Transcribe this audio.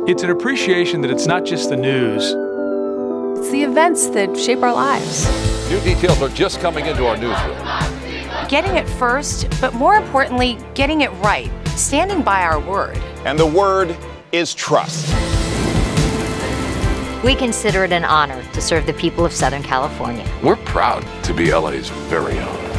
It's an appreciation that it's not just the news. It's the events that shape our lives. New details are just coming into our newsroom. Getting it first, but more importantly, getting it right. Standing by our word. And the word is trust. We consider it an honor to serve the people of Southern California. We're proud to be LA's very own.